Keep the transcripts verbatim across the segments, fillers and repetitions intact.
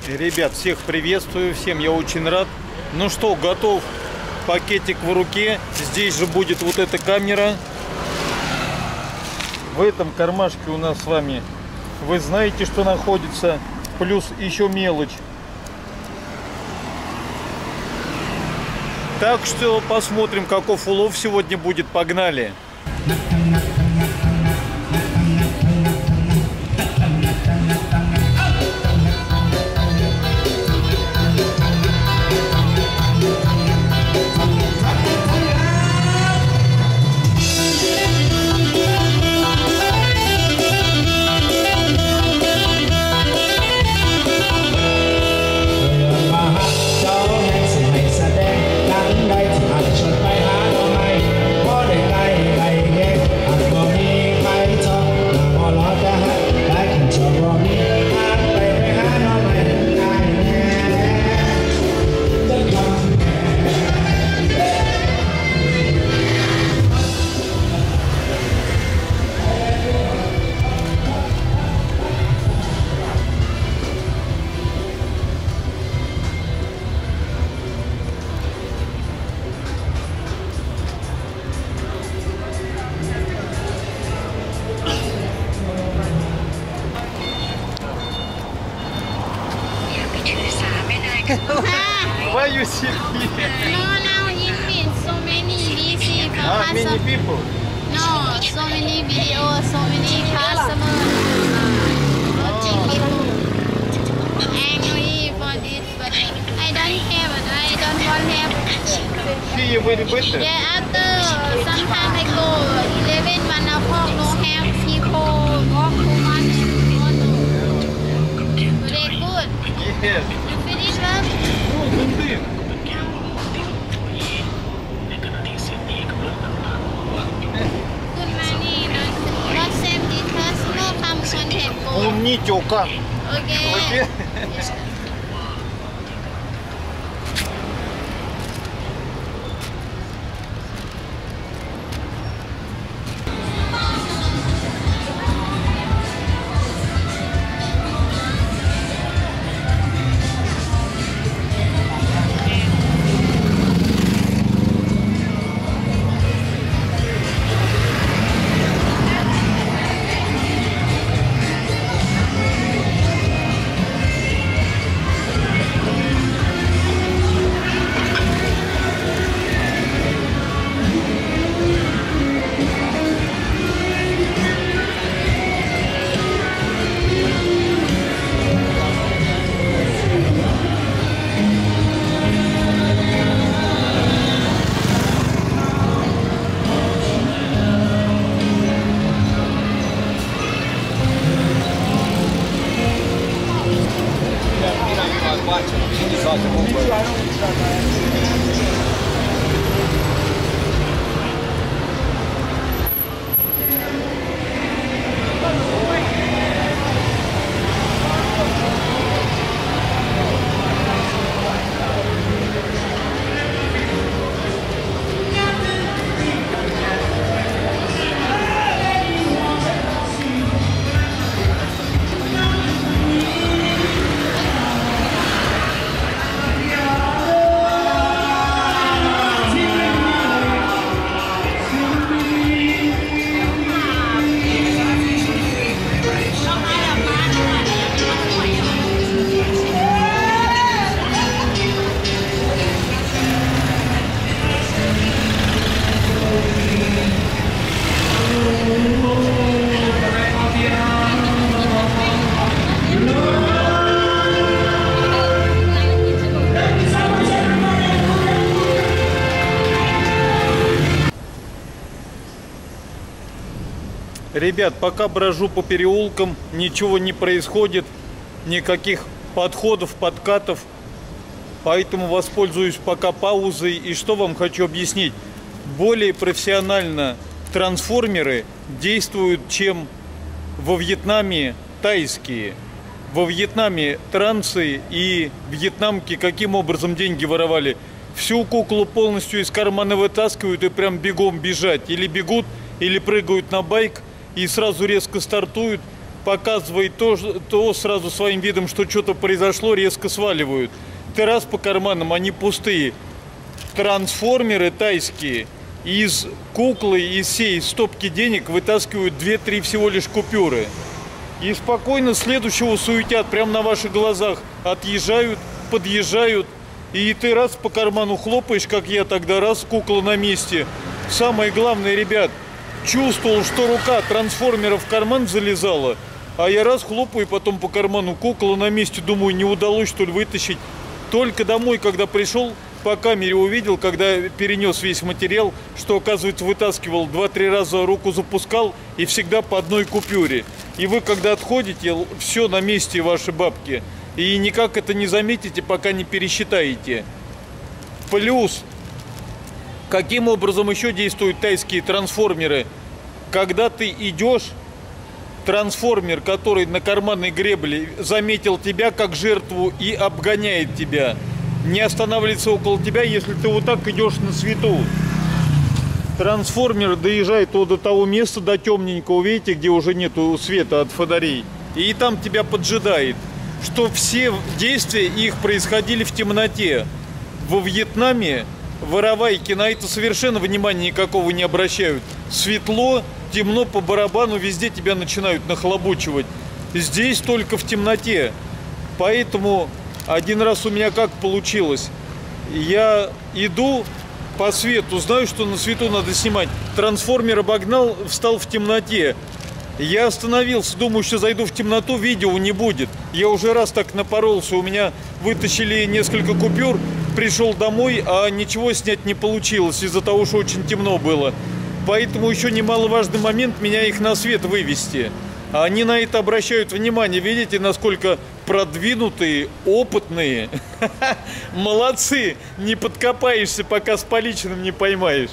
Ребят, всех приветствую, всем я очень рад. Ну что, готов, пакетик в руке. Здесь же будет вот эта камера. В этом кармашке у нас с вами, вы знаете, что находится. Плюс еще мелочь. Так что посмотрим, каков улов сегодня будет. Погнали! Why you sit here? No, now you meet so many busy Ah, many people? No, so many videos, so many customers. Watching people angry for this, but I don't have it. I don't want to have. See you very better. Yeah, after some time ago, eleven, one o'clock, no have people walk too much. Very good. Yes. You finish up? Ну, зонды. Good money, not, not save the customer, come contact go. Помните, ока. Okay. Окей? Ребят, пока брожу по переулкам, ничего не происходит, никаких подходов, подкатов, поэтому воспользуюсь пока паузой. И что вам хочу объяснить. Более профессионально трансформеры действуют, чем во Вьетнаме тайские. Во Вьетнаме трансы и вьетнамки каким образом деньги воровали? Всю куклу полностью из кармана вытаскивают и прям бегом бежать. Или бегут, или прыгают на байк и сразу резко стартуют. показывает то, то сразу своим видом, что что-то произошло, резко сваливают. Ты раз по карманам, они пустые. Трансформеры тайские из куклы, из всей стопки денег вытаскивают две-три всего лишь купюры. И спокойно следующего суетят, прямо на ваших глазах. Отъезжают, подъезжают. И ты раз по карману хлопаешь, как я тогда, раз кукла на месте. Самое главное, ребят, чувствовал, что рука трансформера в карман залезала. А я раз хлопаю, потом по карману кукла на месте. Думаю, не удалось, что ли, вытащить. Только домой, когда пришел, по камере увидел, когда перенес весь материал, что, оказывается, вытаскивал два-три раза, руку запускал и всегда по одной купюре. И вы, когда отходите, все на месте, ваши бабки. И никак это не заметите, пока не пересчитаете. Плюс, каким образом еще действуют тайские трансформеры? Когда ты идешь, трансформер, который на карманной гребле, заметил тебя как жертву и обгоняет тебя. Не останавливается около тебя, если ты вот так идешь на свету. Трансформер доезжает вот до того места, до темненького, видите, где уже нету света от фонарей. И там тебя поджидает. Что все действия их происходили в темноте. Во Вьетнаме воровайки на это совершенно внимания никакого не обращают. Светло, темно, по барабану, везде тебя начинают нахлобучивать. Здесь только в темноте. Поэтому один раз у меня как получилось. Я иду по свету, знаю, что на свету надо снимать. Трансформер обогнал, встал в темноте. Я остановился, думаю, что зайду в темноту, видео не будет. Я уже раз так напоролся, у меня вытащили несколько купюр, пришел домой, а ничего снять не получилось из-за того, что очень темно было. Поэтому еще немаловажный момент меня их на свет вывести. А они на это обращают внимание, видите, насколько продвинутые, опытные. Молодцы, не подкопаешься, пока с поличным не поймаешь.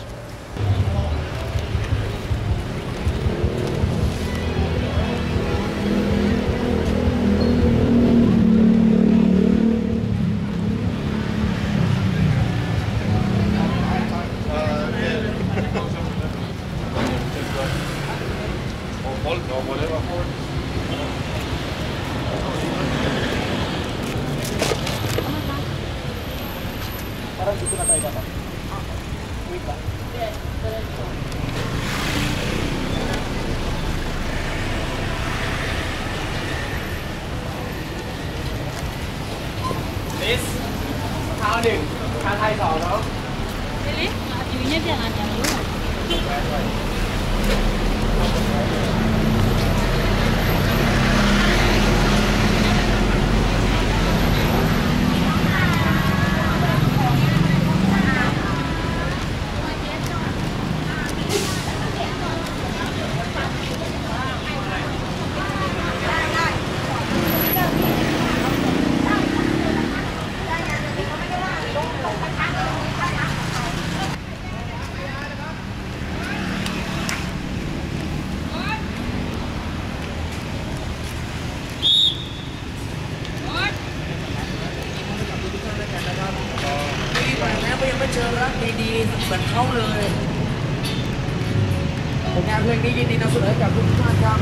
Thao đừng, thao thay sò đó. Really? Ajunya dia nanya dulu. Chưa đó, đi đi mình khấuเลยผมงานเพลงนี้ยินดีนำเสนอกับทุกท่านครับ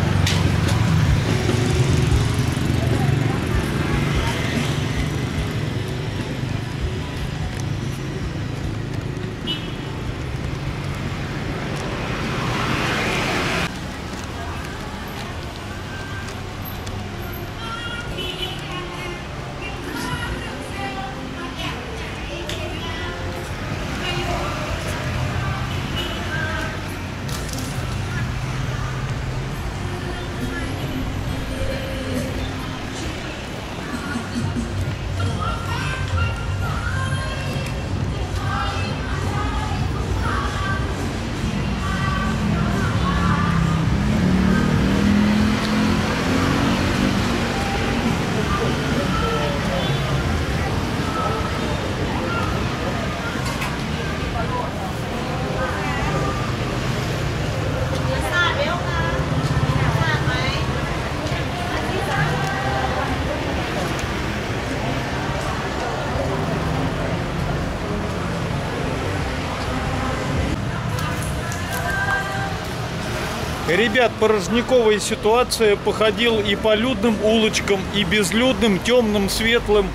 Ребят, порожниковая ситуация. Походил и по людным улочкам, и безлюдным, темным, светлым.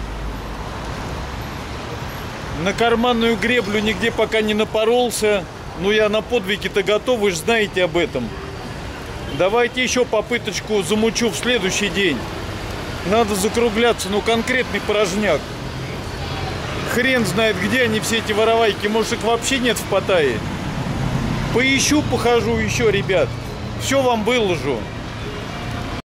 На карманную греблю нигде пока не напоролся. Ну, я на подвиги-то готов, вы же знаете об этом. Давайте еще попыточку замучу в следующий день. Надо закругляться, ну, конкретный порожняк. Хрен знает, где они, все эти воровайки. Может, их вообще нет в Паттайе. Поищу, похожу еще, ребят. Все вам выложу.